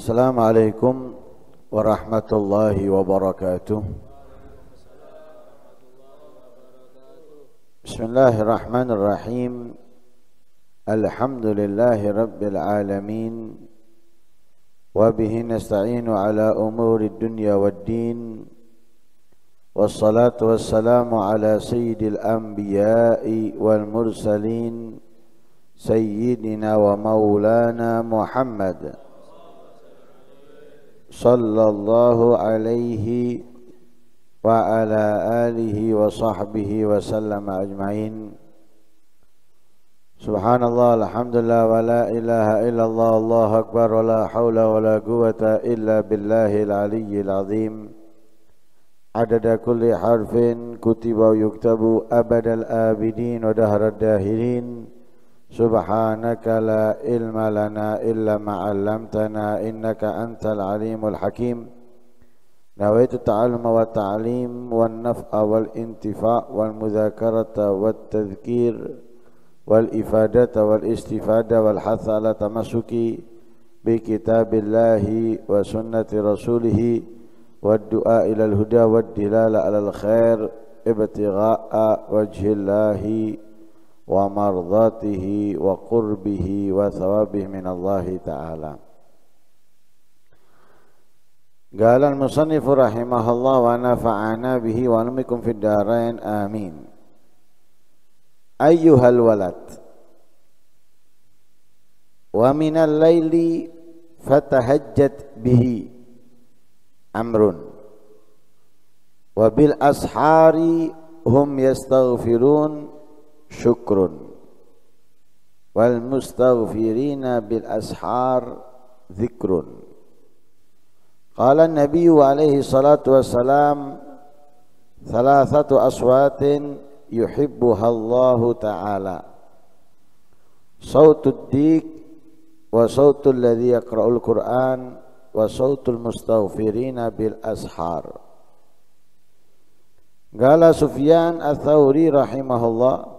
Assalamualaikum warahmatullahi wabarakatuh. Bismillahirrahmanirrahim. Alhamdulillahi rabbil alamin. Wa bihi nasta'inu ala umuri dunya waddin. Wassalatu wassalamu ala sayyidil anbiya'i wal mursalin, sayyidina wa maulana Muhammad sallallahu alaihi wa ala alihi wa sahbihi wa sallam ajma'in. Subhanallah, alhamdulillah, wa la ilaha illallah, Allahu akbar, wa la hawla wa la quwata illa billahil aliyyil azim. Adada kulli harfin kutiba wa yuktabu abadal abidin wa dahrad dahirin. Subhanaka la ilma lana illa ma 'allamtana innaka antal alimul hakim. Nawaitu ta'alluma wa ta'lim wan naf'a wal intifa' wal mudzakarata wat tadhkir wal ifadata wal istifada wal hatha ala tamassuki bi kitabillahi wa sunnati rasulih wad du'a ila al huda wad dilala ala al khair ibtigha'a wajhillahi wa mardatihi wa qurbihi wa thawabihi minallahi ta'ala. Qala al-musannif rahimahullah wa nafa'ana bihi wa numikum fid darain amin. Ayyuhal walad wa minal laili fatahajjat bihi amrun wa bil ashari hum yastaghfirun syukrun wal mustaghfirina bil ashar dzikrun. Qala an-nabiy alaihi salatu wassalam thalathatu aswatin yuhibbuha Allahu ta'ala, sautud dik wa sautul ladzi yaqra'ul Qur'an wa sautul mustaghfirina bil ashar. Qala Sufyan ats-Tsauri rahimahullah,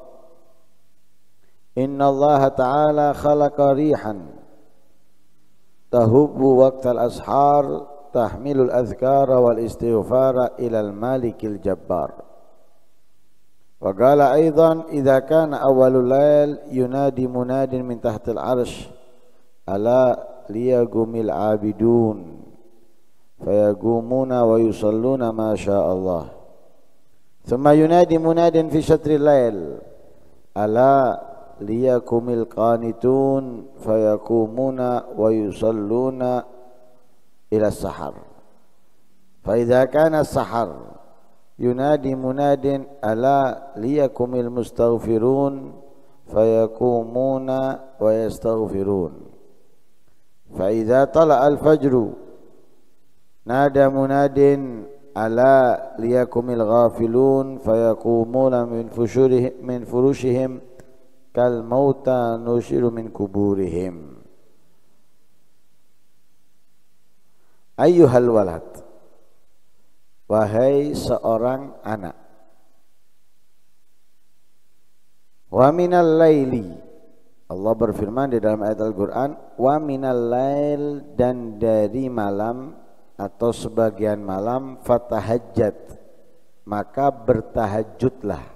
Inna Allah Ta'ala khalaqa rihan tahubbu waqtal ashar tahmilul azkara wal istighfara ilal malikil jabbar. Wa qala aidan idza kana awwalul lail yunadi munadin min tahtil arsh ala liyagumil abidun fayagumuna wa yusalluna ma syaa Allah. Thumma yunadi munadin fi shatril lail ala liyakumil qanitun fayakumuna wa yusalluna ila sahar. Fa idza kana sahar yunadi munadin ala liyakumil mustaghfirun fayakumuna wa yastaghfirun. Fa idza tala al fajru nada munadin ala liyakumil ghafilun fayakumuna min furushihim kal mauta nushiru min kuburihim. Ayyuhal walad, wahai seorang anak, wa minal laili, Allah berfirman di dalam ayat Al-Quran, wa minal lail, dan dari malam atau sebagian malam, fatahajjat, maka bertahajudlah,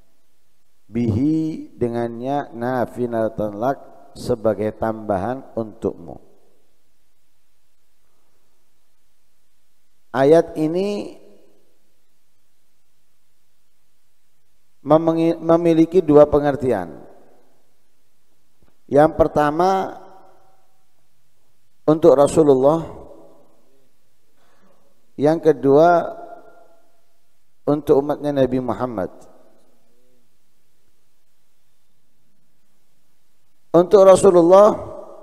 bihi, dengannya, nafinatan lak, sebagai tambahan untukmu. Ayat ini memiliki dua pengertian. Yang pertama untuk Rasulullah, yang kedua untuk umatnya Nabi Muhammad. Untuk Rasulullah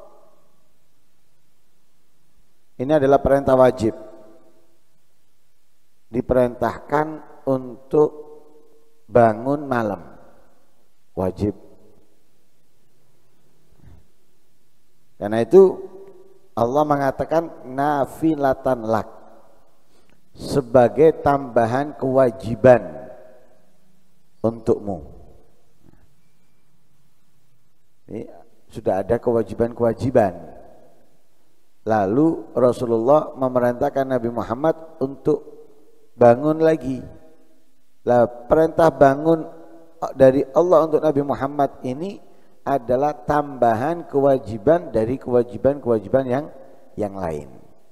ini adalah perintah wajib, diperintahkan untuk bangun malam, wajib. Karena itu Allah mengatakan nafilatan lak, sebagai tambahan kewajiban untukmu. Ini sudah ada kewajiban-kewajiban. Lalu Rasulullah memerintahkan Nabi Muhammad untuk bangun lagi. Lah perintah bangun dari Allah untuk Nabi Muhammad ini adalah tambahan kewajiban dari kewajiban-kewajiban yang lain.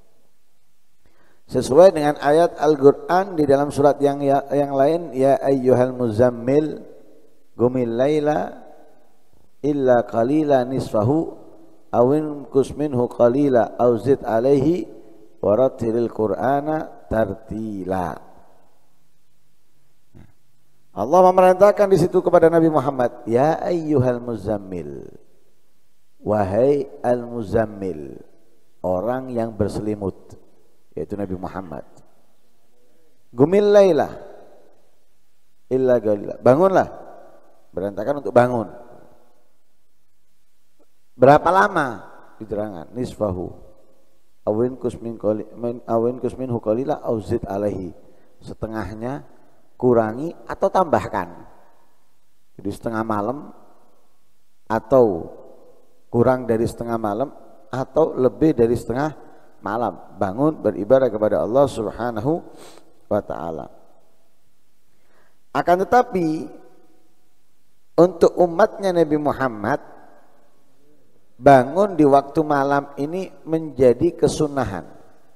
Sesuai dengan ayat Al-Qur'an di dalam surat yang lain, ya ayyuhal muzammil qumil laila illa qalila nisfahu awin kusminhu qalila aw zid alaihi warattilil qur'ana tartila. Allah memerintahkan di situ kepada Nabi Muhammad, ya ayyuhal muzammil, wahai al-muzammil, orang yang berselimut, yaitu Nabi Muhammad. Gumil laila illa qalila, bangunlah, berintahkan untuk bangun. Berapa lama? Diterangkan nisfahu awin kusminhu qalila aw zid alaihi, setengahnya, kurangi atau tambahkan. Jadi setengah malam atau kurang dari setengah malam atau lebih dari setengah malam bangun beribadah kepada Allah Subhanahu wa taala. Akan tetapi untuk umatnya Nabi Muhammad, bangun di waktu malam ini menjadi kesunahan.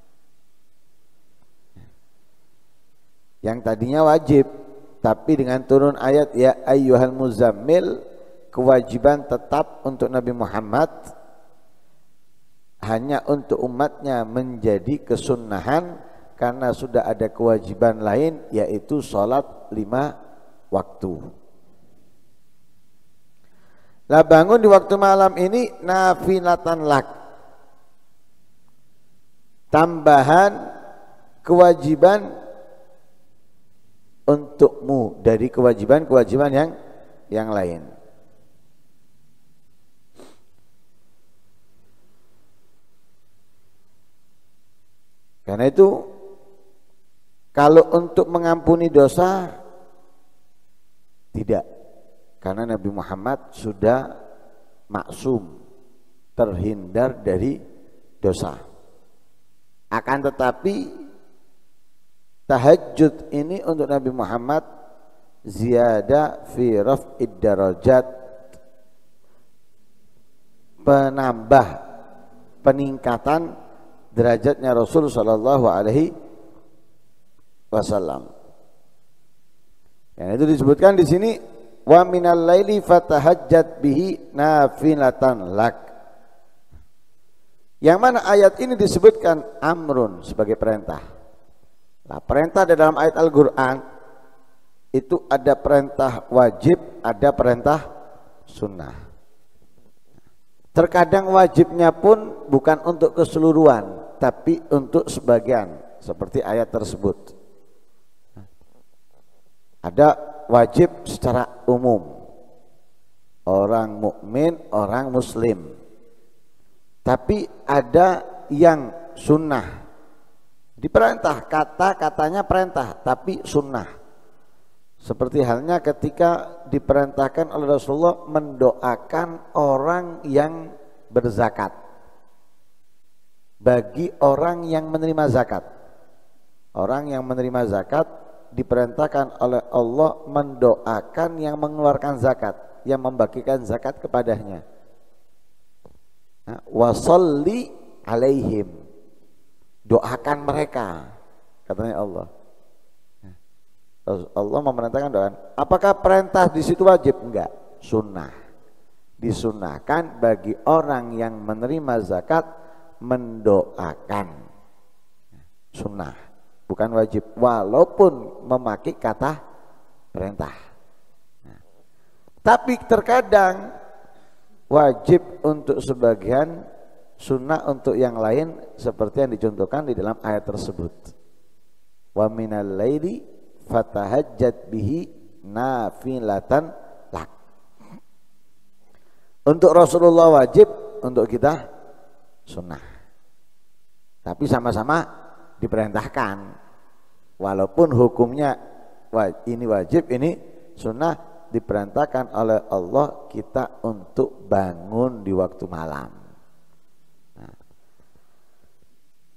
Yang tadinya wajib, tapi dengan turun ayat ya ayyuhal muzammil, kewajiban tetap untuk Nabi Muhammad, hanya untuk umatnya menjadi kesunahan karena sudah ada kewajiban lain, yaitu sholat 5 waktu. Lah bangun di waktu malam ini nafilatan lak, tambahan kewajiban untukmu dari kewajiban-kewajiban yang lain. Karena itu kalau untuk mengampuni dosa tidak, karena Nabi Muhammad sudah maksum, terhindar dari dosa. Akan tetapi tahajud ini untuk Nabi Muhammad ziyadah fi raf'id darajat, penambah peningkatan derajatnya Rasul sallallahu alaihi wasallam. Yang itu disebutkan di sini wa minal laili fatahajjat bihi nafilatan lak. Yang mana ayat ini disebutkan amrun sebagai perintah. Nah, perintah di dalam ayat Al-Qur'an itu ada perintah wajib, ada perintah sunnah. Terkadang wajibnya pun bukan untuk keseluruhan, tapi untuk sebagian, seperti ayat tersebut. Ada wajib secara umum, orang mukmin, orang muslim. Tapi ada yang sunnah, diperintah, kata-katanya perintah tapi sunnah. Seperti halnya ketika diperintahkan oleh Rasulullah mendoakan orang yang berzakat, bagi orang yang menerima zakat. Orang yang menerima zakat diperintahkan oleh Allah mendoakan yang mengeluarkan zakat, yang membagikan zakat kepadanya. Wasolli alaihim, doakan mereka, katanya Allah. Allah memerintahkan doa. Apakah perintah di situ wajib? Enggak, sunnah. Disunahkan bagi orang yang menerima zakat mendoakan, sunnah, bukan wajib, walaupun memakai kata perintah. Tapi terkadang wajib untuk sebagian, sunnah untuk yang lain, seperti yang dicontohkan di dalam ayat tersebut. Wa minal laili fatahajjat bihi nafilatan lak. Untuk Rasulullah wajib, untuk kita sunnah. Tapi sama-sama diperintahkan, walaupun hukumnya ini wajib, ini sunnah. Diperintahkan oleh Allah kita untuk bangun di waktu malam.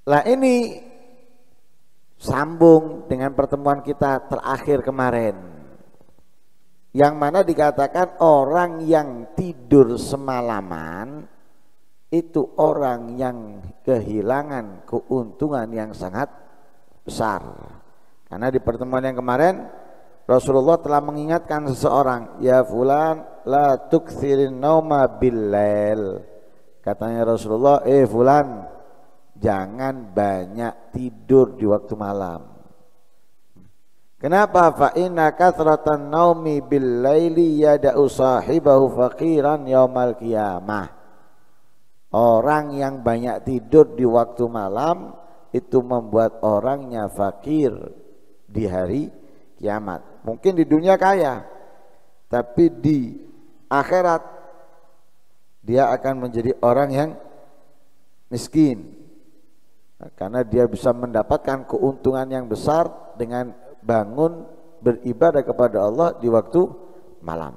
Lah ini sambung dengan pertemuan kita terakhir kemarin, yang mana dikatakan orang yang tidur semalaman itu orang yang kehilangan keuntungan yang sangat besar. Karena di pertemuan yang kemarin Rasulullah telah mengingatkan seseorang, ya fulan la tukthirin nauma billail. Katanya Rasulullah, fulan jangan banyak tidur di waktu malam. Kenapa? Fa inna kathratan naumi billaili yada'u sahibahu faqiran yaumal qiyamah. Orang yang banyak tidur di waktu malam itu membuat orangnya fakir di hari kiamat. Mungkin di dunia kaya, tapi di akhirat dia akan menjadi orang yang miskin. Karena dia bisa mendapatkan keuntungan yang besar dengan bangun beribadah kepada Allah di waktu malam.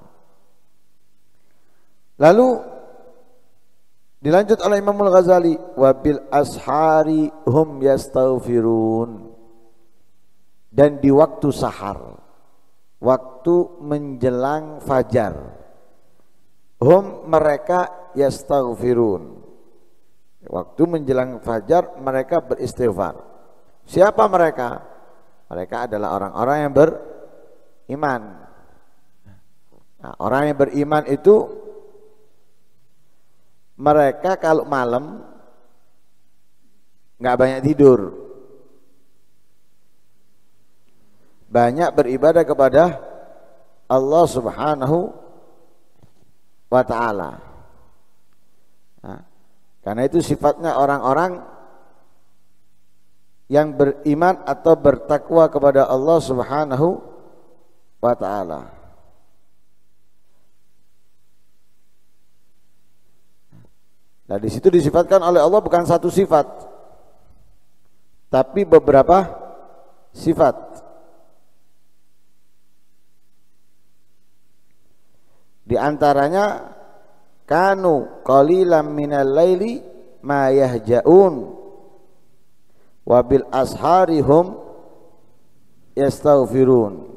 Lalu dilanjut oleh Imam Al-Ghazali, wabil ashari hum yastaghfirun, dan di waktu sahar, waktu menjelang fajar, hum mereka yastaghfirun, waktu menjelang fajar mereka beristighfar. Siapa mereka? Mereka adalah orang-orang yang beriman. Nah, orang yang beriman itu mereka kalau malam nggak banyak tidur, banyak beribadah kepada Allah Subhanahu wa ta'ala. Nah, karena itu sifatnya orang-orang yang beriman atau bertakwa kepada Allah Subhanahu wa ta'ala. Nah, di situ disifatkan oleh Allah bukan satu sifat, tapi beberapa sifat. Di antaranya kanu qalilan minal laili ma yahja'un wa bil asharihum yastaghfirun.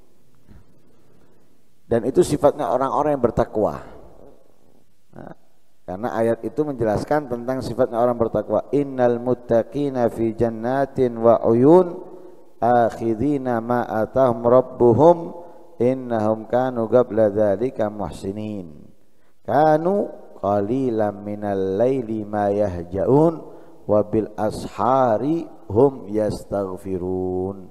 Dan itu sifatnya orang-orang yang bertakwa. Nah, karena ayat itu menjelaskan tentang sifatnya orang bertakwa. Innal muttaqina fi jannatin wa uyun akhidina ma atahum rabbuhum innahum kanu qabla dzalika muhsinin. Kanu qalilan minal laili ma yahja'un wa bil ashari hum yastaghfirun.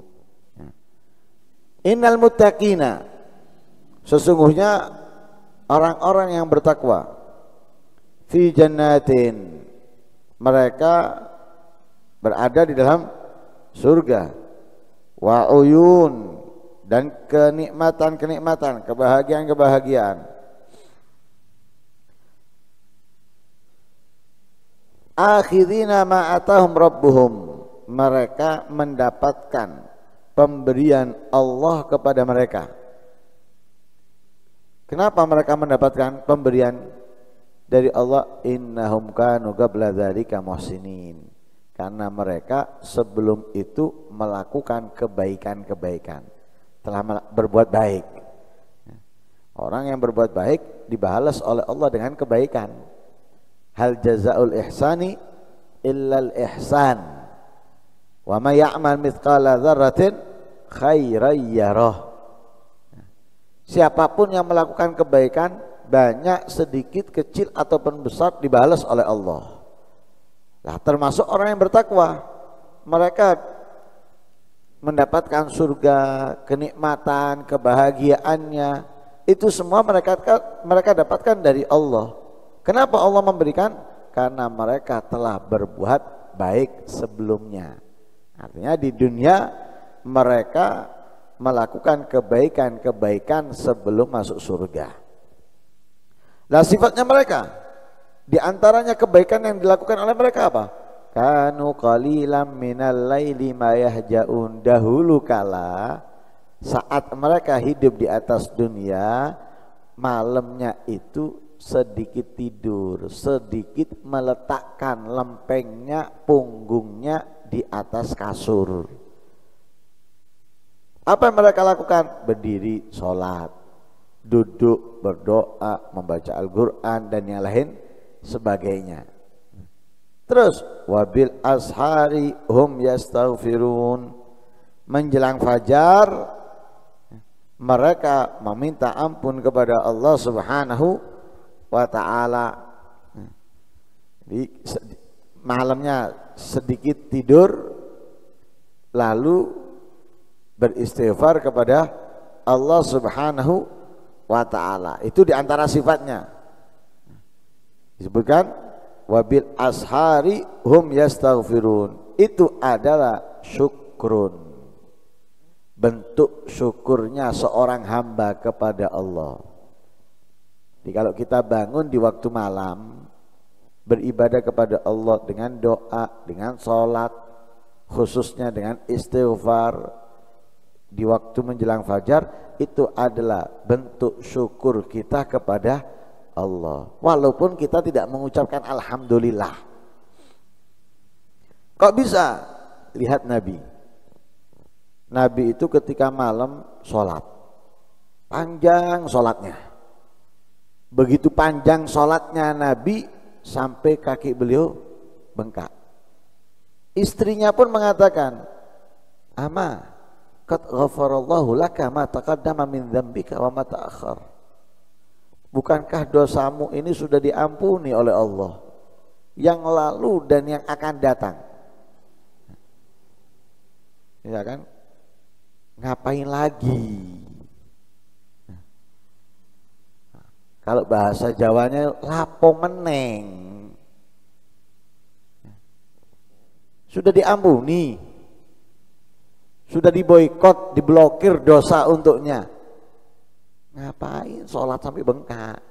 Innal muttaqina, sesungguhnya orang-orang yang bertakwa, fi jannatin, mereka berada di dalam surga, wa uyun, dan kenikmatan-kenikmatan, kebahagiaan-kebahagiaan. Akhirina ma atahum rabbuhum, mereka mendapatkan pemberian Allah kepada mereka. Kenapa mereka mendapatkan pemberian dari Allah? Innahum kanu qabla dzalika muhsinin, karena mereka sebelum itu melakukan kebaikan-kebaikan, telah berbuat baik. Orang yang berbuat baik dibalas oleh Allah dengan kebaikan. Hal jazaul ihsani illal ihsan wa may ya'mal mithqala dzarratin khairan yarah. Siapapun yang melakukan kebaikan, banyak, sedikit, kecil ataupun besar, dibalas oleh Allah. Nah, termasuk orang yang bertakwa, mereka mendapatkan surga, kenikmatan, kebahagiaannya, itu semua mereka dapatkan dari Allah. Kenapa Allah memberikan? Karena mereka telah berbuat baik sebelumnya. Artinya di dunia mereka melakukan kebaikan-kebaikan sebelum masuk surga. Nah, sifatnya mereka, di antaranya kebaikan yang dilakukan oleh mereka apa? Kanu qalilan minal laili ma yahja'un. Dahulu kala saat mereka hidup di atas dunia, malamnya itu sedikit tidur, sedikit meletakkan lempengnya, punggungnya di atas kasur. Apa yang mereka lakukan? Berdiri sholat, duduk berdoa, membaca Al-Quran dan yang lain sebagainya. Terus wabil ashari hum yastaghfirun, menjelang fajar mereka meminta ampun kepada Allah Subhanahu wa ta'ala. Jadi malamnya sedikit tidur lalu beristighfar kepada Allah Subhanahu wa ta'ala. Itu diantara sifatnya. Disebutkan wabil ashari hum yastaghfirun. Itu adalah syukrun, bentuk syukurnya seorang hamba kepada Allah. Jadi kalau kita bangun di waktu malam beribadah kepada Allah dengan doa, dengan sholat, khususnya dengan istighfar di waktu menjelang fajar, itu adalah bentuk syukur kita kepada Allah. Walaupun kita tidak mengucapkan alhamdulillah. Kok bisa? Lihat Nabi. Nabi itu ketika malam sholat, panjang sholatnya. Begitu panjang sholatnya Nabi sampai kaki beliau bengkak. Istrinya pun mengatakan, Ama, qad ghafarallahu laka ma taqaddama min dzambika wa ma ta'akhkhar. Bukankah dosamu ini sudah diampuni oleh Allah, yang lalu dan yang akan datang? Ya kan? Ngapain lagi? Kalau bahasa Jawanya lapo meneng. Sudah diampuni, sudah diboikot, diblokir dosa untuknya. Ngapain sholat sampai bengkak?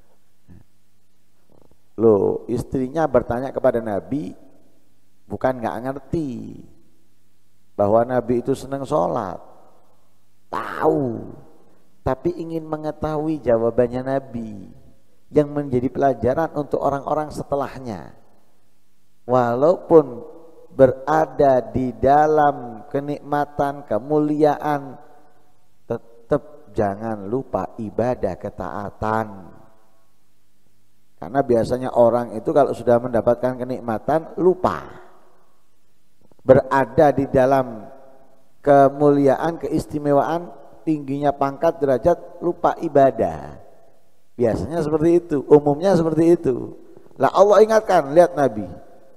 Loh, istrinya bertanya kepada Nabi, bukan nggak ngerti bahwa Nabi itu senang sholat. Tahu, tapi ingin mengetahui jawabannya Nabi yang menjadi pelajaran untuk orang-orang setelahnya. Walaupun berada di dalam kenikmatan, kemuliaan, tetap jangan lupa ibadah, ketaatan. Karena biasanya orang itu kalau sudah mendapatkan kenikmatan lupa. Berada di dalam kemuliaan, keistimewaan, tingginya pangkat, derajat, lupa ibadah. Biasanya seperti itu, umumnya seperti itu. Lah Allah ingatkan, lihat Nabi,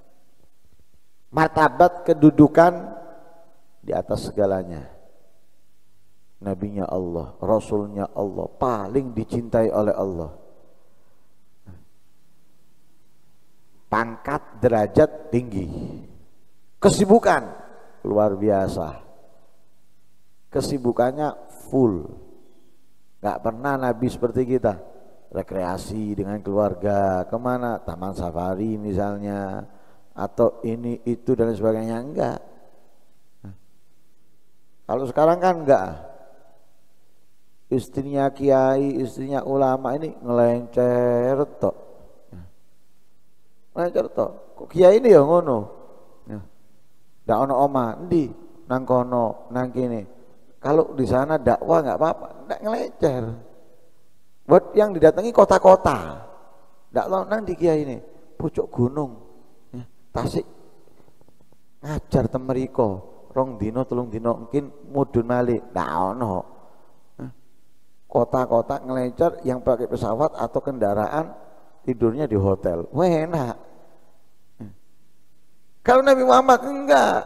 martabat kedudukan di atas segalanya. Nabinya Allah, Rasulnya Allah, paling dicintai oleh Allah. Pangkat, derajat tinggi, kesibukan luar biasa. Kesibukannya full. Gak pernah Nabi seperti kita rekreasi dengan keluarga, kemana, taman safari misalnya, atau ini itu dan sebagainya. Enggak. Kalau sekarang kan enggak. Istrinya kiai, istrinya ulama ini ngelencer tok. Ngelencer tok. Kok kiai ini ya ngono? Ndak ono oma, endi? Nang kono, nang kene. Kalau di sana dakwah nggak apa-apa, nggak ngelecer. Buat yang didatangi kota-kota, nggak nang di kiai ini, pucuk gunung, ya, Tasik, ngajar temeriko, rong dino, telung dino, mungkin mudun malih, nggak ono. Kota-kota ngelecer, yang pakai pesawat atau kendaraan tidurnya di hotel, wah enak. Kalau Nabi Muhammad enggak.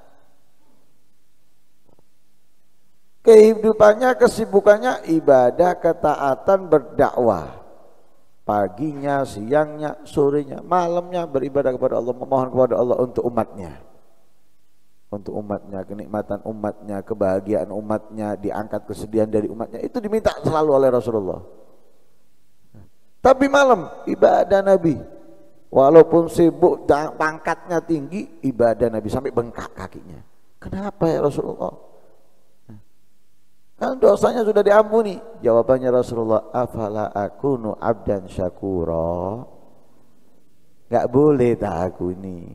Kehidupannya, kesibukannya ibadah, ketaatan, berdakwah. Paginya, siangnya, sorenya, malamnya beribadah kepada Allah, memohon kepada Allah untuk umatnya. Untuk umatnya, kenikmatan umatnya, kebahagiaan umatnya, diangkat kesedihan dari umatnya, itu diminta selalu oleh Rasulullah. Tapi malam ibadah Nabi, walaupun sibuk, pangkatnya tinggi, ibadah Nabi sampai bengkak kakinya. Kenapa ya Rasulullah? Kan dosanya sudah diampuni. Jawabannya Rasulullah, afala akunu abdan syakura. Gak boleh tak aku ini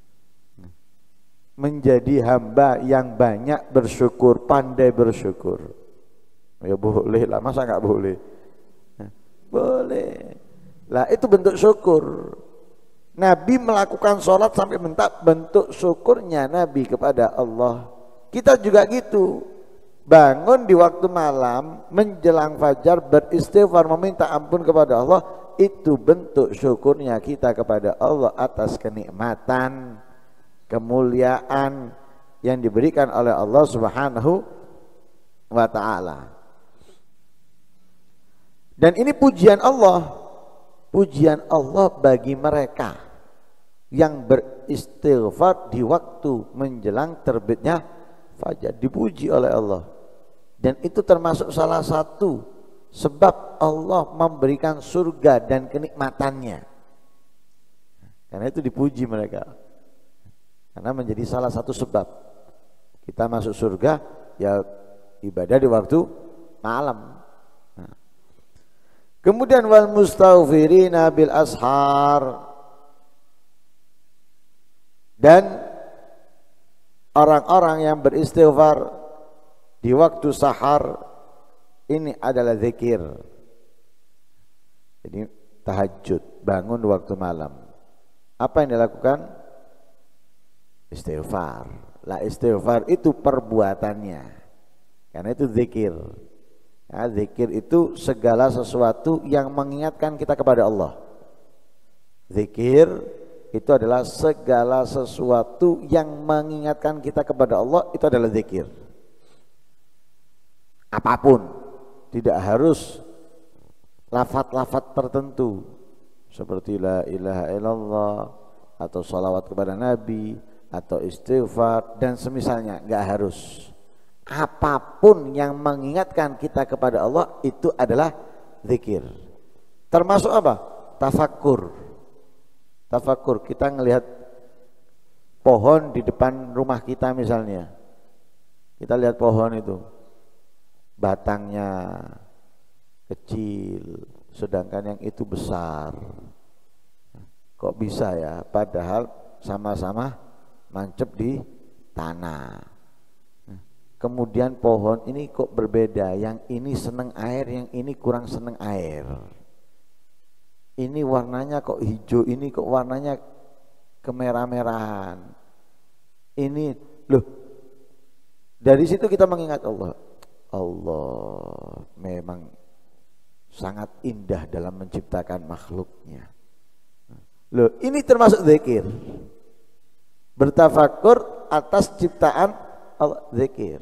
menjadi hamba yang banyak bersyukur, pandai bersyukur. Ya boleh lah, masa gak boleh? Boleh lah, itu bentuk syukur. Nabi melakukan sholat sampai bentuk syukurnya Nabi kepada Allah. Kita juga gitu, bangun di waktu malam menjelang fajar beristighfar meminta ampun kepada Allah, itu bentuk syukurnya kita kepada Allah atas kenikmatan, kemuliaan yang diberikan oleh Allah Subhanahu wa ta'ala. Dan ini pujian Allah bagi mereka yang beristighfar di waktu menjelang terbitnya fajar, dipuji oleh Allah. Dan itu termasuk salah satu sebab Allah memberikan surga dan kenikmatannya, karena itu dipuji mereka, karena menjadi salah satu sebab kita masuk surga, ya ibadah di waktu malam. Kemudian wal mustaghfirina bil ashar, dan orang-orang yang beristighfar di waktu sahar, ini adalah zikir. Jadi tahajud, bangun waktu malam, apa yang dilakukan? Istighfar. Lah istighfar itu perbuatannya, karena itu zikir. Ya, zikir itu segala sesuatu yang mengingatkan kita kepada Allah. Zikir itu adalah segala sesuatu yang mengingatkan kita kepada Allah, itu adalah zikir. Apapun, tidak harus lafaz-lafaz tertentu seperti la ilaha illallah atau salawat kepada Nabi atau istighfar dan semisalnya, enggak harus. Apapun yang mengingatkan kita kepada Allah itu adalah zikir. Termasuk apa? Tafakkur. Tafakkur, kita ngelihat pohon di depan rumah kita misalnya. Kita lihat pohon itu, batangnya kecil, sedangkan yang itu besar. Kok bisa ya? Padahal sama-sama mancep di tanah. Kemudian pohon ini kok berbeda, yang ini seneng air, yang ini kurang seneng air. Ini warnanya kok hijau, ini kok warnanya kemerah-merahan. Ini loh, dari situ kita mengingat Allah. Allah memang sangat indah dalam menciptakan makhluknya. Loh, ini termasuk zikir. Bertafakur atas ciptaan Allah, zikir.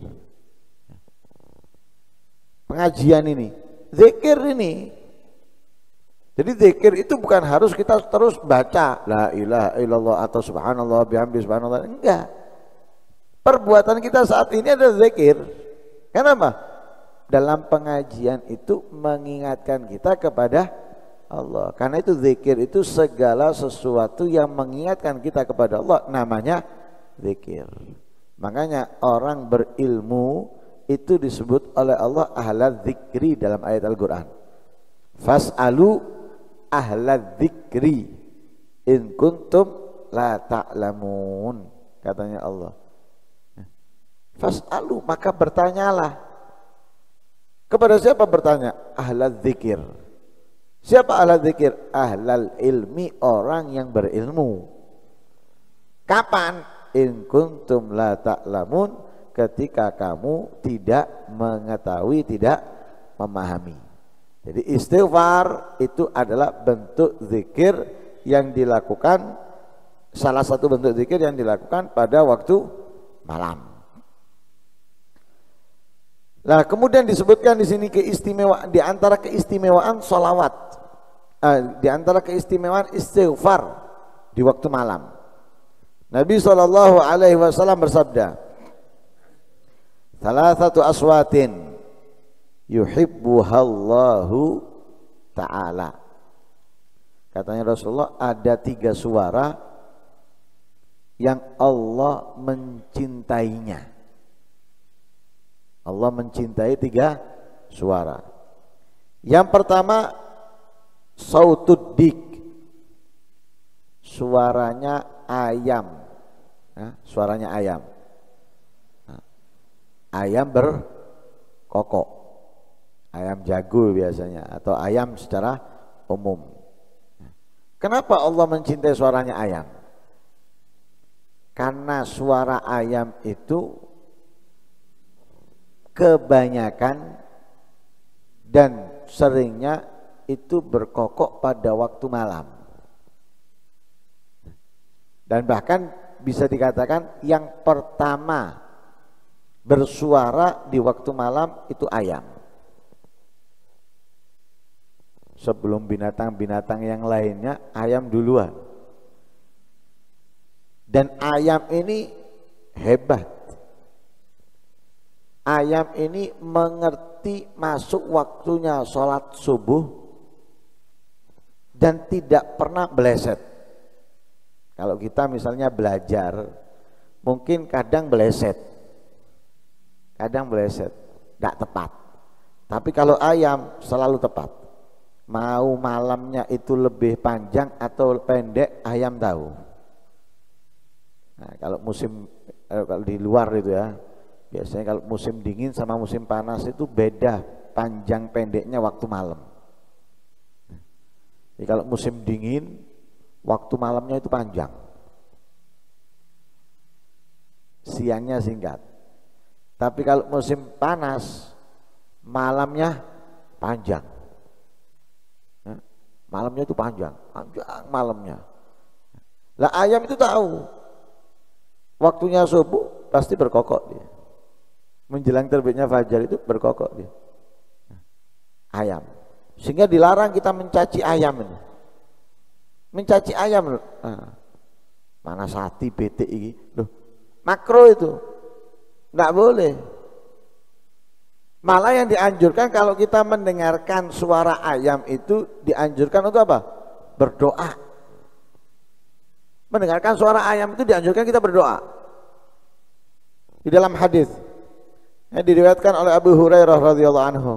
Pengajian ini zikir ini. Jadi zikir itu bukan harus kita terus baca la ilaha illallah atau subhanallah bihamdi subhanallah, enggak. Perbuatan kita saat ini adalah zikir. Kenapa? Dalam pengajian itu mengingatkan kita kepada Allah. Karena itu zikir itu segala sesuatu yang mengingatkan kita kepada Allah, namanya zikir. Makanya orang berilmu itu disebut oleh Allah ahla dzikri dalam ayat Al-Quran. Fas'alu ahla dzikri in kuntum la ta'lamun, katanya Allah. Fas'alu, maka bertanyalah. Kepada siapa bertanya? Ahla dzikir. Siapa ahla dzikir? Ahlal ilmi, orang yang berilmu. Kapan? In kuntum la ta'lamun, ketika kamu tidak mengetahui, tidak memahami. Jadi istighfar itu adalah bentuk zikir yang dilakukan, salah satu bentuk zikir yang dilakukan pada waktu malam. Nah, kemudian disebutkan di sini keistimewaan, di antara keistimewaan sholawat, di antara keistimewaan istighfar di waktu malam. Nabi SAW bersabda, "Thalathatu aswatin yuhibbuhallahu ta'ala." Katanya Rasulullah, ada 3 suara yang Allah mencintainya. Allah mencintai 3 suara. Yang pertama sautud dik, suaranya ayam, suaranya ayam. Ayam berkokok, ayam jago biasanya, atau ayam secara umum. Kenapa Allah mencintai suaranya ayam? Karena suara ayam itu kebanyakan dan seringnya itu berkokok pada waktu malam. Dan bahkan bisa dikatakan yang pertama bersuara di waktu malam itu ayam. Sebelum binatang-binatang yang lainnya, ayam duluan. Dan ayam ini hebat. Ayam ini mengerti masuk waktunya sholat subuh dan tidak pernah beleset. Kalau kita misalnya belajar, mungkin kadang beleset, tidak tepat. Tapi kalau ayam selalu tepat. Mau malamnya itu lebih panjang atau pendek, ayam tahu. Nah, kalau kalau di luar itu ya, biasanya kalau musim dingin sama musim panas itu beda panjang pendeknya waktu malam. Jadi kalau musim dingin waktu malamnya itu panjang, siangnya singkat. Tapi kalau musim panas malamnya panjang. Malamnya itu panjang malamnya. Lah ayam itu tahu waktunya subuh pasti berkokok dia. Menjelang terbitnya fajar itu berkokok dia. Ayam. Sehingga dilarang kita mencaci ayam ini. Mencaci ayam. Mana sati bete ini. Loh, makro itu. Enggak boleh. Malah yang dianjurkan kalau kita mendengarkan suara ayam itu dianjurkan untuk apa? Berdoa. Mendengarkan suara ayam itu dianjurkan kita berdoa. Di dalam hadis yang diriwayatkan oleh Abu Hurairah radhiyallahu anhu,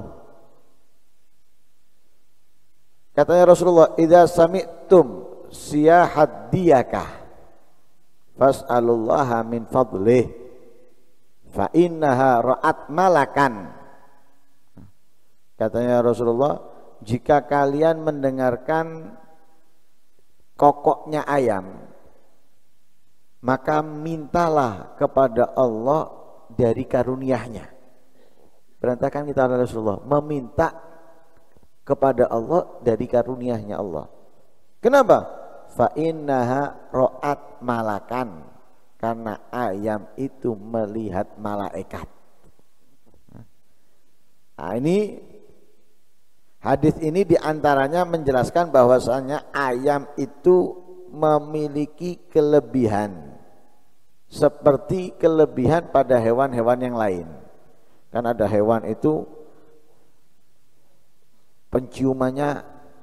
katanya Rasulullah, "Idza sami'tum siyahad diyakah fas'alullaha min fadlih fa innaha ra'at malakan." Katanya Rasulullah, jika kalian mendengarkan kokoknya ayam, maka mintalah kepada Allah dari karunia-Nya. Berantakan kita oleh Rasulullah meminta kepada Allah dari karunia-Nya Allah. Kenapa? Fa innaha ra'at malakan, karena ayam itu melihat malaikat. Nah, ini hadis ini diantaranya menjelaskan bahwasanya ayam itu memiliki kelebihan seperti kelebihan pada hewan-hewan yang lain. Kan ada hewan itu penciumannya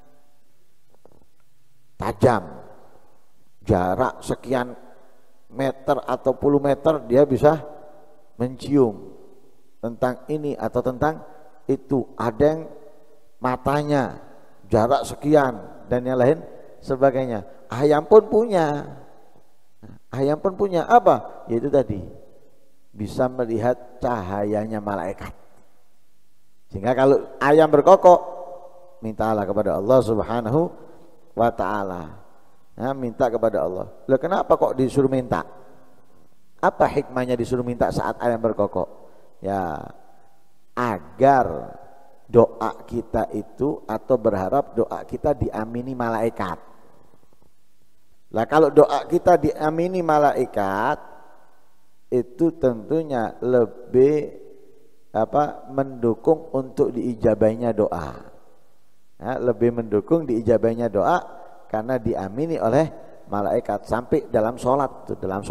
tajam, jarak sekian meter atau puluh meter dia bisa mencium tentang ini atau tentang itu. Ada yang matanya jarak sekian dan yang lain sebagainya. Ayam pun punya. Ayam pun punya apa? Yaitu tadi bisa melihat cahayanya malaikat. Sehingga kalau ayam berkokok, mintalah kepada Allah Subhanahu wa ta'ala. Nah, minta kepada Allah. Loh, kenapa kok disuruh minta? Apa hikmahnya disuruh minta saat ayam berkokok? Ya, agar doa kita itu atau berharap doa kita diamini malaikat. Lah kalau doa kita diamini malaikat itu tentunya lebih mendukung untuk diijabahnya doa. Ya, lebih mendukung diijabahnya doa karena diamini oleh malaikat sampai dalam sholat.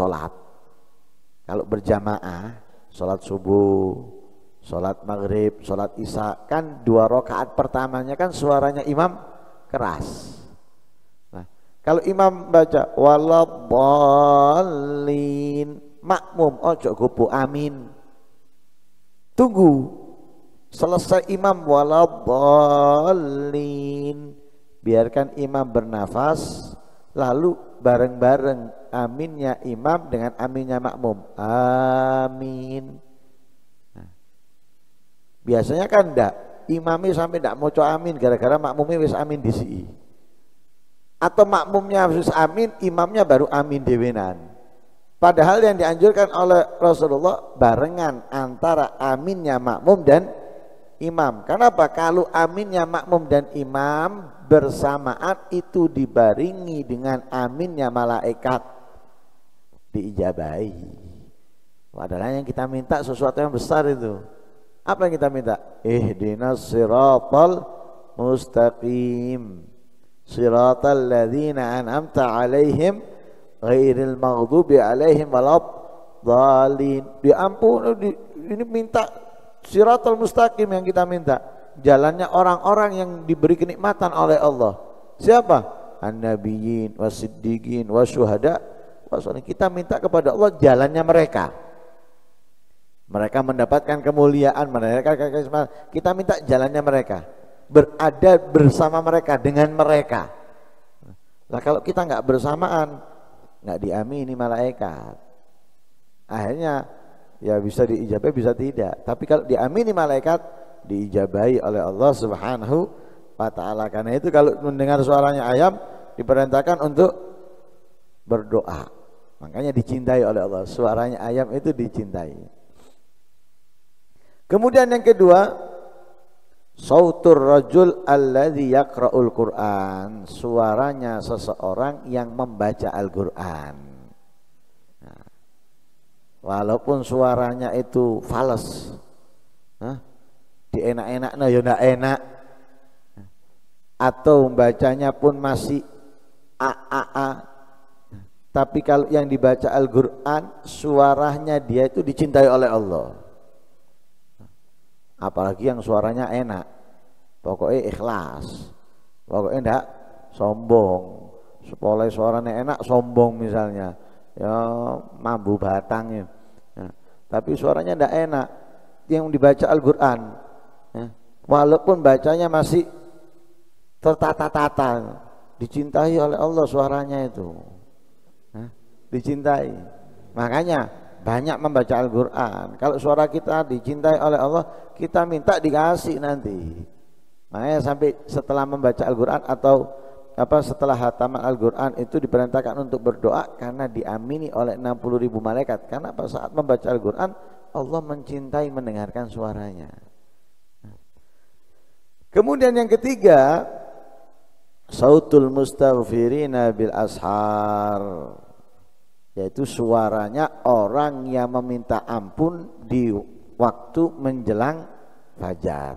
Kalau berjamaah, sholat subuh, sholat maghrib, sholat isya, kan 2 rakaat pertamanya kan suaranya imam keras. Nah, kalau imam baca waladhdallin, makmum ojo gopo amin. Tunggu selesai imam waladhdallin. Biarkan imam bernafas, lalu bareng-bareng aminnya imam dengan aminnya makmum. Amin. Nah, biasanya kan enggak, imamnya sampai enggak mau amin gara-gara makmumnya wis amin disi. Atau makmumnya harus amin, imamnya baru amin dewenan. Padahal yang dianjurkan oleh Rasulullah barengan antara aminnya makmum dan imam. Kenapa? Kalau aminnya makmum dan imam bersamaan itu dibaringi dengan aminnya malaikat, diijabahi. Padahal yang kita minta sesuatu yang besar itu. Apa yang kita minta? Ihdinas siratal mustaqim, siratal ladzina an'amta alaihim ghairil maghdubi alaihim waladhdallin. Ini minta siratal mustaqim yang kita minta. Jalannya orang-orang yang diberi kenikmatan oleh Allah. Siapa? An-nabiyyin wasiddiqin wasyuhada wasolih. Kita minta kepada Allah jalannya mereka. Mereka mendapatkan kemuliaan, kita minta jalannya mereka. Berada bersama mereka, dengan mereka. Nah kalau kita nggak bersamaan, nggak diamini malaikat. Akhirnya ya bisa diijabahi bisa tidak. Tapi kalau diamini malaikat, diijabahi oleh Allah Subhanahu wa ta'ala. Karena itu kalau mendengar suaranya ayam diperintahkan untuk berdoa. Makanya dicintai oleh Allah. Suaranya ayam itu dicintai. Kemudian yang kedua, sautur rajul alladzi yaqra'ul Qur'an, suaranya seseorang yang membaca Al-Qur'an. Nah, walaupun suaranya itu fals, dienak-enaknya ya ndak enak, atau membacanya pun masih a, tapi kalau yang dibaca Al-Qur'an suaranya dia itu dicintai oleh Allah. Apalagi yang suaranya enak, pokoknya ikhlas, pokoknya enggak sombong. Sepoleh suaranya enak sombong misalnya, ya mambu batang ya. Tapi suaranya enggak enak yang dibaca Al-Qur'an, ya. Walaupun bacanya masih tertata-tata, dicintai oleh Allah suaranya itu, ya, dicintai. Makanya banyak membaca Al-Qur'an. Kalau suara kita dicintai oleh Allah, kita minta dikasih nanti. Makanya sampai setelah membaca Al-Qur'an atau setelah hataman Al-Qur'an itu diperintahkan untuk berdoa karena diamini oleh 60.000 malaikat. Karena saat membaca Al-Qur'an Allah mencintai mendengarkan suaranya. Kemudian yang ketiga, sautul mustaghfirina bil ashar, yaitu suaranya orang yang meminta ampun di waktu menjelang fajar.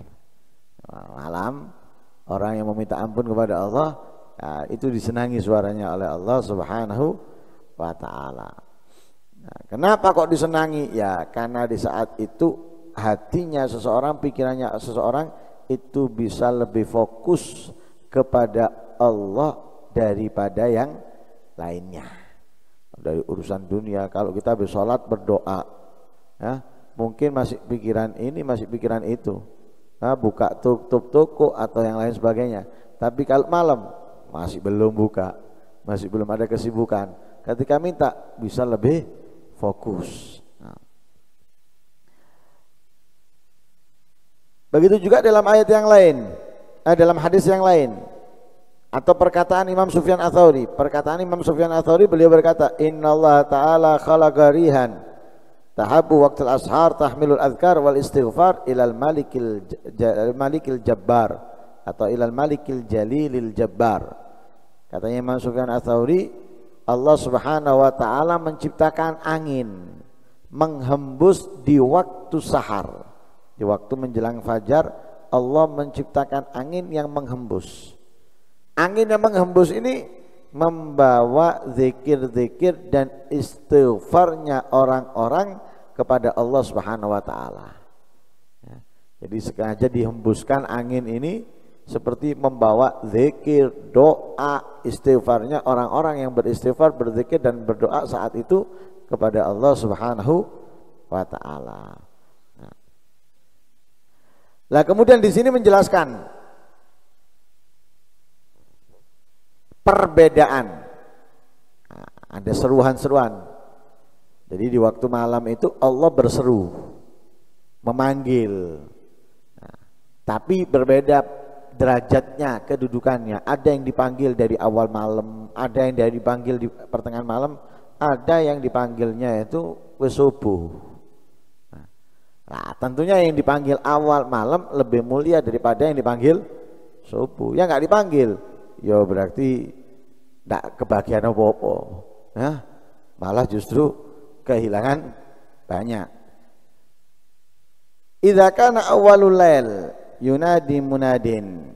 Malam orang yang meminta ampun kepada Allah, nah, itu disenangi suaranya oleh Allah Subhanahu wa ta'ala. Nah, kenapa kok disenangi? Ya karena di saat itu hatinya seseorang, pikirannya seseorang itu bisa lebih fokus kepada Allah daripada yang lainnya. Dari urusan dunia, kalau kita bersolat berdoa, ya, mungkin masih pikiran ini, masih pikiran itu, buka tutup toko atau yang lain sebagainya. Tapi kalau malam masih belum buka, masih belum ada kesibukan. Ketika minta bisa lebih fokus. Nah. Begitu juga dalam ayat yang lain, dalam hadis yang lain. Atau perkataan Imam Sufyan Ats-Tsauri. Perkataan Imam Sufyan Ats-Tsauri, beliau berkata, Innallaha ta'ala khalaqa rihan tahabbu waqtul ashar tahmilul adhkar wal istighfar ilal malikil jabbar atau ilal malikil jalilil jabbar. Katanya Imam Sufyan Ats-Tsauri, Allah Subhanahu wa ta'ala menciptakan angin menghembus di waktu sahar. Di waktu menjelang fajar Allah menciptakan angin yang menghembus. Angin yang menghembus ini membawa zikir-zikir dan istighfarnya orang-orang kepada Allah Subhanahu wa ta'ala. Ya, jadi sengaja dihembuskan angin ini seperti membawa zikir, doa, istighfarnya orang-orang yang beristighfar, berzikir dan berdoa saat itu kepada Allah Subhanahu wa ta'ala. Nah, Lah kemudian di sini menjelaskan perbedaan. Nah, ada seruan-seruan. Jadi di waktu malam itu Allah berseru, memanggil. Nah, tapi berbeda derajatnya, kedudukannya. Ada yang dipanggil dari awal malam, ada yang dipanggil di pertengahan malam, ada yang dipanggilnya itu subuh. Nah, tentunya yang dipanggil awal malam lebih mulia daripada yang dipanggil subuh. Yang nggak dipanggil, ya berarti tidak kebahagiaan apa-apa. Nah, malah justru kehilangan banyak. Idza kana awwalul lail yunadi munadin.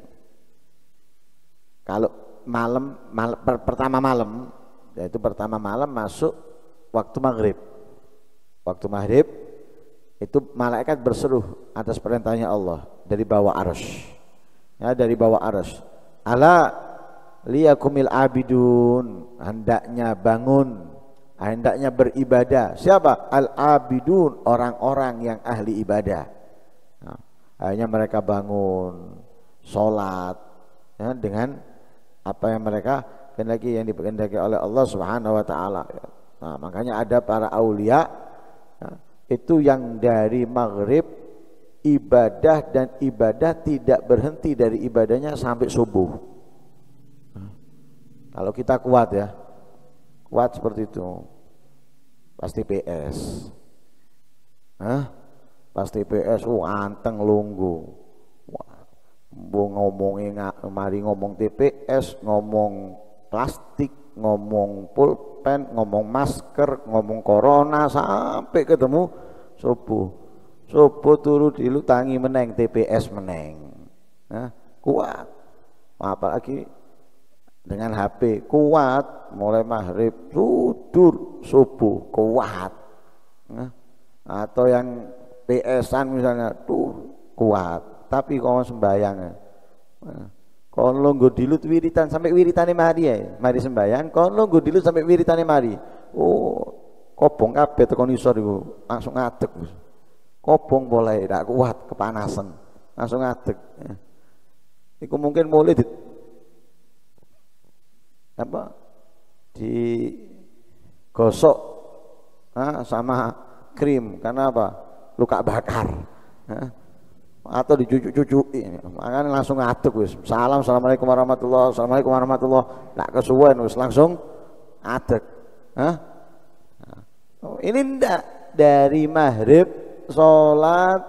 Kalau pertama malam, yaitu pertama malam masuk waktu maghrib. Waktu maghrib itu malaikat berseru atas perintahnya Allah dari bawah arsy. Ya, dari bawah arsy. Ala liyakumil abidun, hendaknya bangun, hendaknya beribadah. Siapa? Al abidun, orang-orang yang ahli ibadah. Nah, akhirnya mereka bangun, sholat, ya, dengan apa yang mereka kehendaki, yang dikehendaki oleh Allah Subhanahu wa taala. Nah, makanya ada para aulia, ya, itu yang dari maghrib ibadah dan ibadah tidak berhenti dari ibadahnya sampai subuh. Kalau kita kuat, ya, kuat seperti itu, pasti PS. Pasti PS, anteng lunggu. Mari ngomong TPS, ngomong plastik, ngomong pulpen, ngomong masker, ngomong corona sampai ketemu subuh. Subuh turu dilutangi meneng, TPS meneng. Kuat. Apalagi dengan HP kuat, mulai maghrib tidur, subuh kuat. Atau yang PS-an misalnya tuh kuat, tapi kalau sembahyang kalau nggo dilut wiritan sampai wiritane mari ya, mari sembahyang, kalau nggo dilut sampai wiritane mari. Oh, kobong kabeh tekan isor iku langsung ngadeg. Kobong boleh ndak kuat, kepanasan, langsung ngadeg. Iku mungkin mulai digosok sama krim, karena apa? Luka bakar. Atau dicucuk-cucuki, makanya langsung ngadeg wis. Assalamualaikum warahmatullahi, assalamualaikum warahmatullahi, ndak kesuwen wis langsung adeg. Ini ndak dari maghrib sholat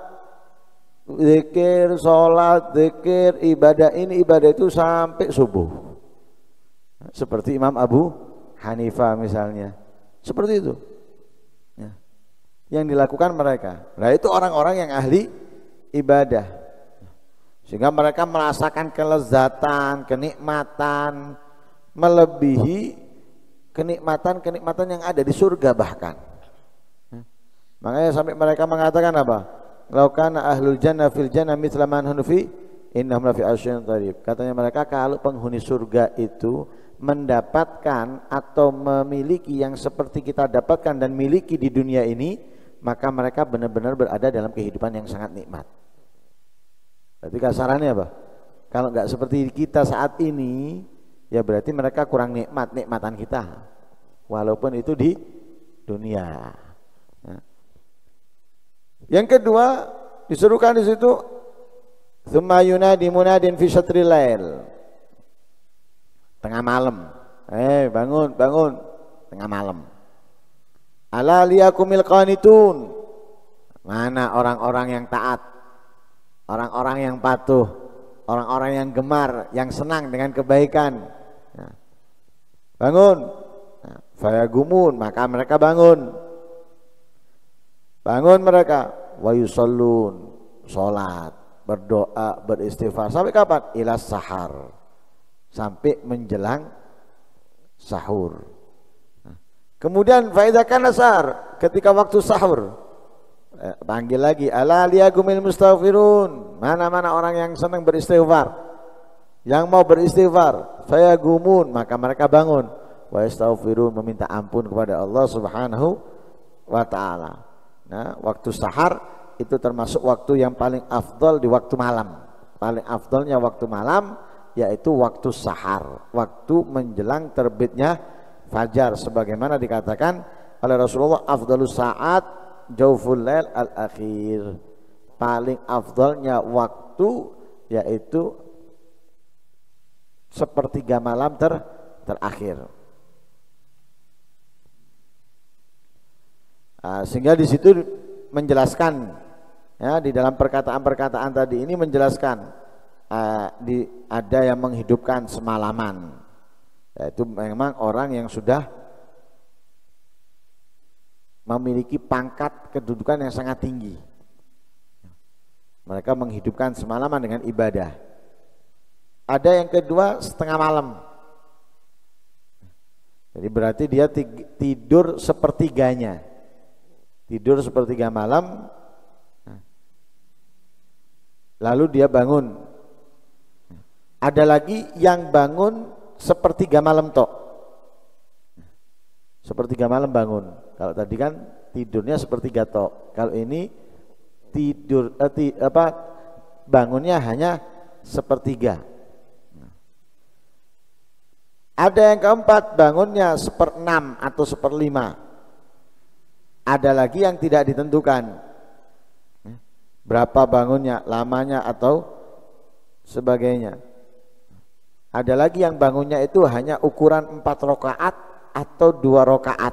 zikir, ibadah ini ibadah itu sampai subuh. Seperti Imam Abu Hanifah misalnya, seperti itu ya, yang dilakukan mereka. Nah, itu orang-orang yang ahli ibadah, sehingga mereka merasakan kelezatan, kenikmatan melebihi kenikmatan yang ada di surga bahkan. Makanya sampai mereka mengatakan apa? Laukana ahlul jannah fil jannah mithla man hunufi innahum lafi asyin tharib. Katanya mereka, kalau penghuni surga itu mendapatkan atau memiliki yang seperti kita dapatkan dan miliki di dunia ini, maka mereka benar-benar berada dalam kehidupan yang sangat nikmat. Berarti kasarannya apa? Kalau nggak seperti kita saat ini, ya berarti mereka kurang nikmatan kita, walaupun itu di dunia. Nah. Yang kedua disuruhkan di situ, tsumma yunadi munadin fi syatril lail, tengah malam. Bangun tengah malam. Ala liyakumil qanitun, mana orang-orang yang taat, orang-orang yang patuh, orang-orang yang gemar, yang senang dengan kebaikan. Nah, bangun. Nah, fayagumun, maka mereka bangun. Bangun mereka, wa yusallun, salat, berdoa, beristighfar. Sampai kapan? Ila sahar, sampai menjelang sahur. Kemudian faida kana sahar, ketika waktu sahur, panggil lagi, ala liyagumil mustaghfirun, mana-mana orang yang senang beristighfar, yang mau beristighfar, fayagumun, maka mereka bangun, wa yastaghfirun, meminta ampun kepada Allah Subhanahu wa taala. Nah, waktu sahar itu termasuk waktu yang paling afdal di waktu malam. Paling afdalnya waktu malam yaitu waktu sahar, waktu menjelang terbitnya fajar, sebagaimana dikatakan oleh Rasulullah, afdalus saat jauful lail al-akhir. Paling afdalnya waktu yaitu sepertiga malam terakhir. Sehingga di situ menjelaskan, ya, di dalam perkataan-perkataan tadi ini menjelaskan ada yang menghidupkan semalaman, yaitu memang orang yang sudah memiliki pangkat kedudukan yang sangat tinggi. Mereka menghidupkan semalaman dengan ibadah. Ada yang kedua setengah malam, jadi berarti dia tidur sepertiganya, tidur sepertiga malam, lalu dia bangun. Ada lagi yang bangun sepertiga malam tok, sepertiga malam bangun. Kalau tadi kan tidurnya sepertiga tok, kalau ini tidur bangunnya hanya sepertiga. Ada yang keempat bangunnya 1/6 atau 1/5. Ada lagi yang tidak ditentukan berapa bangunnya, lamanya atau sebagainya. Ada lagi yang bangunnya itu hanya ukuran 4 rakaat atau 2 rakaat,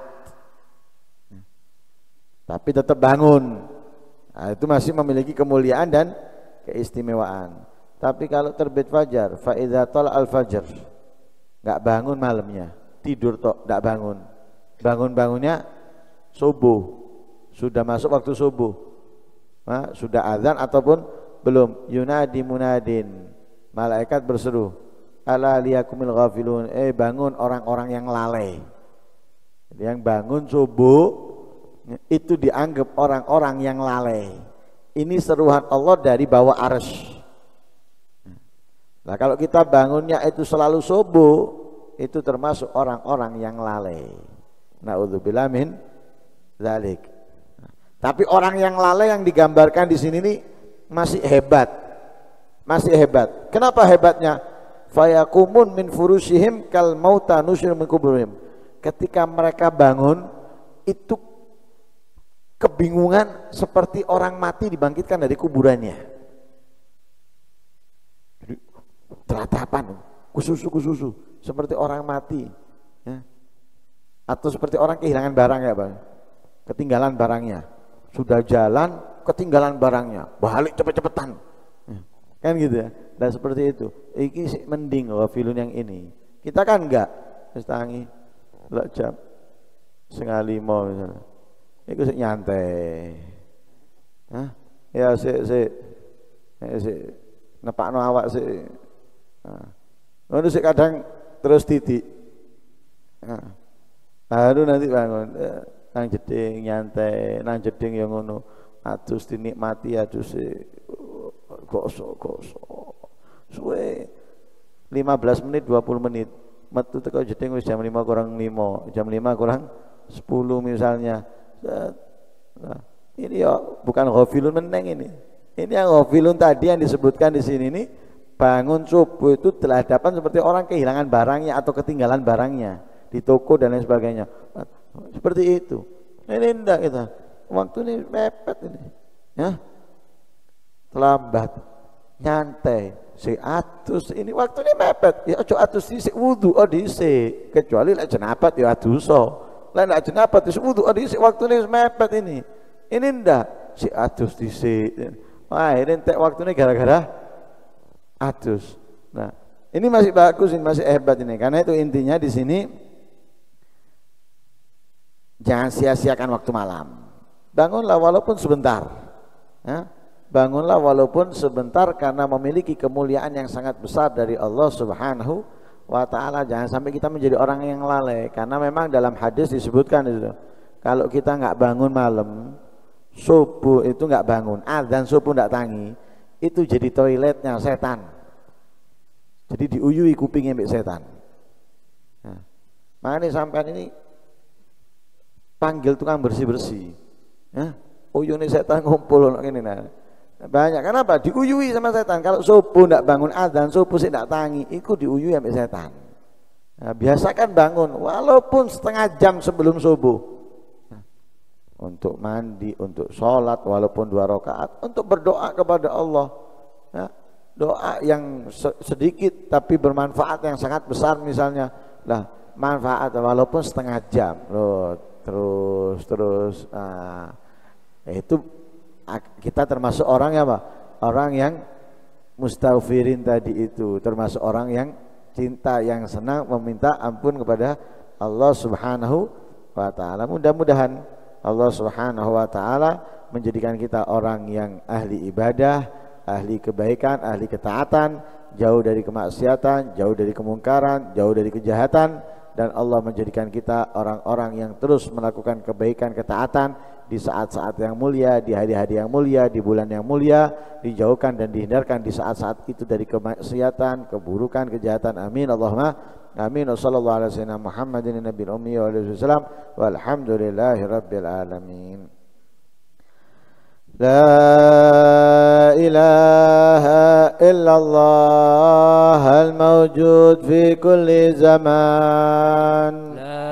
tapi tetap bangun. Nah, itu masih memiliki kemuliaan dan keistimewaan. Tapi kalau terbit fajar, fa idza tala'al fajr, enggak bangun malamnya, tidur tok, enggak bangun. Bangun-bangunnya subuh, sudah masuk waktu subuh. Nah, sudah azan ataupun belum, yunadi munadin, malaikat berseru, ala liyakumil ghafilun, bangun orang-orang yang lalai. Jadi yang bangun subuh itu dianggap orang-orang yang lalai. Ini seruan Allah dari bawah arsy. Nah, kalau kita bangunnya itu selalu subuh, itu termasuk orang-orang yang lalai. Na'udzubillah min dzalik. Tapi orang yang lalai yang digambarkan di sini nih masih hebat. Masih hebat. Kenapa hebatnya? Fayakumun min furushihim kal mauta nusyir min kuburihim. Ketika mereka bangun itu kebingungan seperti orang mati dibangkitkan dari kuburannya. Jadi teratapan, kususu seperti orang mati, ya. Atau seperti orang kehilangan barang, ya Bang. Ketinggalan barangnya, sudah jalan ketinggalan barangnya, balik cepet-cepetan, kan gitu ya. Dan seperti itu, iki mending ghafilun yang ini. Kita kan enggak, setangi lah jam 4:30 misalnya, itu sih nyantai, ya si nepakno awak sih, lalu sih kadang terus titik, baru nanti bangun, nang jeding nyantai, nang jeding yang ngono, atus dinikmati, atus gosok suwe 15 menit 20 menit metu teko jeding wis jam 5 kurang 5, jam 5 kurang 10 misalnya. Nah, ini ya bukan ghafilun meneng ini yang ghafilun tadi yang disebutkan di sini nih, bangun subuh itu terhadapan seperti orang kehilangan barangnya atau ketinggalan barangnya di toko dan lain sebagainya, seperti itu. Ini enggak, kita waktu ini mepet ini, ya, lambat, nyantai, si atus ini waktu ini mepet, ya ojo atus dhisik wudu dhisik, kecuali lek jenabat ya aduso, lek lek jenabat wis wudu dhisik, waktu ini mepet ini ndak si atus dhisik. Wah, ini entek waktu ini gara-gara atus. Nah, ini masih bagus, ini masih hebat ini, karena itu intinya di sini jangan sia-siakan waktu malam. Bangunlah walaupun sebentar, ya. Bangunlah walaupun sebentar, karena memiliki kemuliaan yang sangat besar dari Allah Subhanahu wa ta'ala. Jangan sampai kita menjadi orang yang lalai, karena memang dalam hadis disebutkan itu, kalau kita nggak bangun malam, subuh itu nggak bangun, azan subuh nggak tangi, itu jadi toiletnya setan, jadi diuyui kupingnya mbek setan. Nah, makanya sampai ini panggil tukang bersih-bersih, ya. uyune setan ngumpul ono ngene nah. Banyak kenapa? Diuyui sama setan. Kalau subuh ndak bangun adzan, subuh sih ndak tangi, iku diuyui sama setan. Nah, biasakan bangun walaupun setengah jam sebelum subuh. Nah, untuk mandi, untuk sholat walaupun 2 rakaat, untuk berdoa kepada Allah. Nah, doa yang sedikit tapi bermanfaat yang sangat besar misalnya. Lah, manfaat walaupun setengah jam. Loh, terus. Nah, itu kita termasuk orang ya Pak, orang yang mustaghfirin tadi itu, termasuk orang yang cinta, yang senang meminta ampun kepada Allah Subhanahu wa taala. Mudah-mudahan Allah Subhanahu wa taala menjadikan kita orang yang ahli ibadah, ahli kebaikan, ahli ketaatan, jauh dari kemaksiatan, jauh dari kemungkaran, jauh dari kejahatan, dan Allah menjadikan kita orang-orang yang terus melakukan kebaikan, ketaatan di saat-saat yang mulia, di hari-hari yang mulia, di bulan yang mulia, dijauhkan dan dihindarkan di saat-saat itu dari kemaksiatan, keburukan, kejahatan. Amin Allahumma amin. Wassallallahu ala sayyidina Muhammadin nabiyil ummi wa alihi wasallam walhamdulillahi rabbil alamin. La ilaha illallah al-mawjud fi kulli zaman.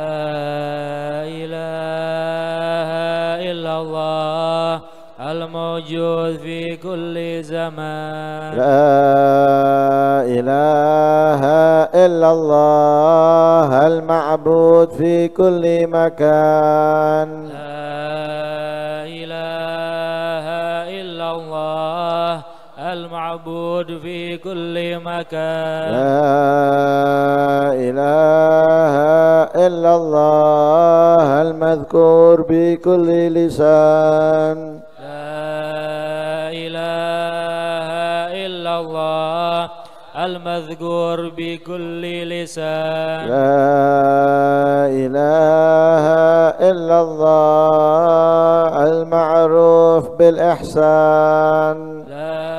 الموجود في كل زمان. لا إله إلا الله المعبود في كل مكان. لا إله إلا الله المعبود في كل مكان. لا إله إلا الله المذكور بكل لسان. الله المذكور بكل لسان. لا إله إلا الله المعروف بالإحسان. لا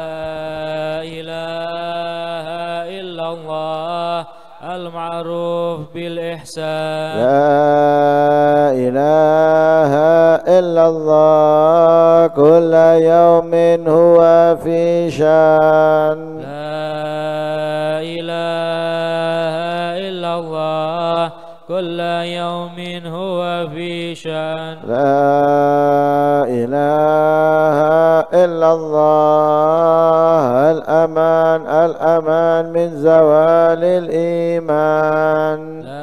إله إلا الله المعروف بالإحسان. لا إله إلا الله كل يوم هو في شان. لا إله إلا الله كل يوم هو في شان. لا إله إلا الله الأمان الأمان من زوال الإيمان.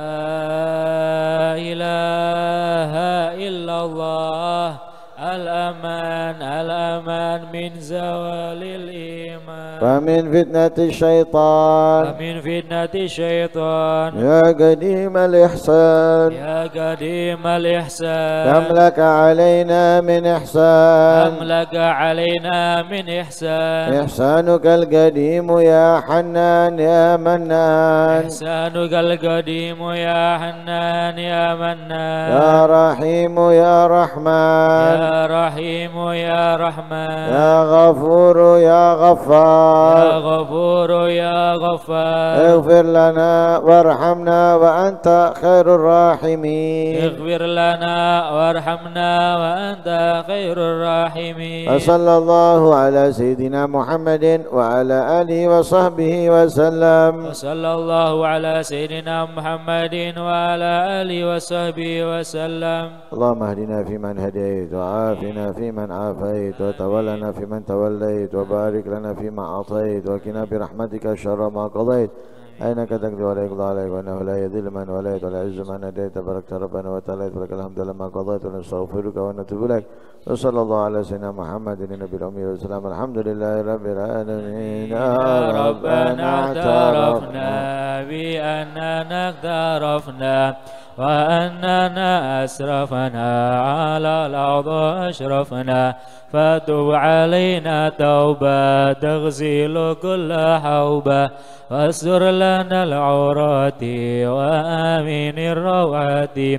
لا إله إلا الله الأمان الأمان من زوال الإيمان. ومن فتنة الشيطان. ومن فتنة الشيطان. يا قديم الإحسان. يا قديم الإحسان. كم لك علينا من إحسان. كم لك علينا من إحسان. إحسانك القديم يا حنان يا منان. إحسانك القديم يا حنان يا منان. يا رحيم يا رحمن. يا رحيم يا رحمن. يا غفور يا غفار. يا غفور يا غفار. اغفر لنا وارحمنا وأنت خير الراحمين. اغفر لنا وارحمنا وأنت خير الراحمين. وصلى الله على سيدنا محمد وعلى آله وصحبه وسلم. وصلى الله على سيدنا محمد وعلى آله وصحبه وسلم. اللهم اهدنا فيمن هديت وعافنا فيمن عافيت وتولنا فيمن توليت وبارك لنا فيما أعطيت وقنا برحمتك شر ما قضيت. أينك تقضي ولا يقضى عليك وأنه لا يذل من وليت ولا يعز من هديت. تباركت ربنا وتعاليت ولك الحمد لما قضيت ونستغفرك ونتوب إليك. وصلى الله على سيدنا محمد النبي الأمي والسلام. الحمد لله رب العالمين. يا ربنا اعترفنا بأننا اقترفنا وأننا أسرفنا على الأرض أشرفنا. فتب علينا توبة تغسل كل حوبة واستر لنا العورات وآمن الروعات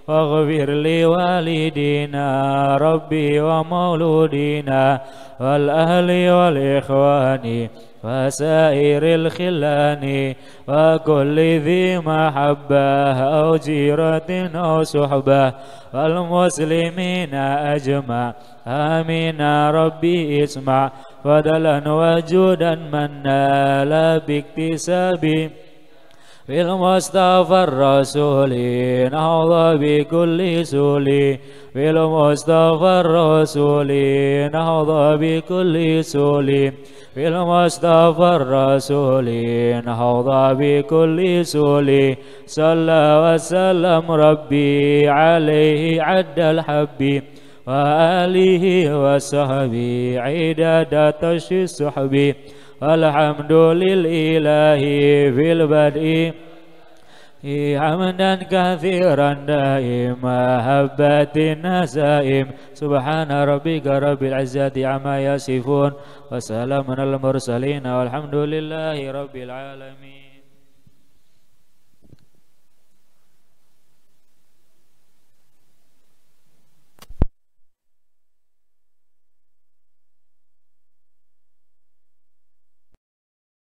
واغفر لوالدينا ربي ومولودينا والأهل والإخوان وسائر الخلان وكل ذي محبة أو جيرة أو صحبة والمسلمين أجمع آمين ربي اسمع فضلا وجودا من نال باكتساب في المصطفى الرسول نهض بكل سولي في المصطفى الرسول نهض بكل سولي في المصطفى الرسول نهض بكل سولي صلى وسلم ربي عليه عد الحب وآله وصحبه عدد تشي الصحب الحمد للإله في البدء حمدا كثيرا دائما هبات النسائم سبحان ربك رب العزة عما يصفون وسلام على المرسلين والحمد لله رب العالمين.